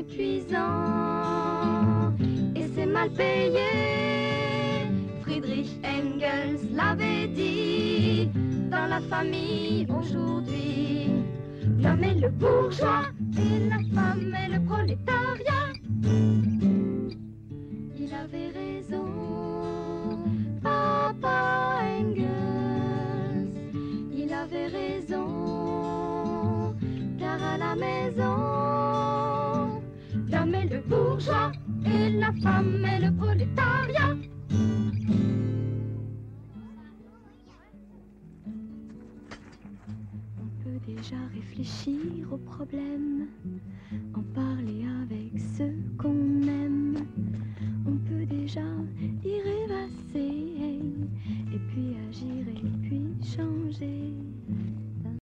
épuisant et c'est mal payé. Friedrich Engels l'avait dit, dans la famille aujourd'hui, l'homme est le bourgeois et la femme est le prolétariat. Il avait raison, Papa Engels, il avait raison, car à la maison, l'homme est le bourgeois et la femme est le prolétariat. On peut déjà réfléchir aux problèmes, en parler avec ceux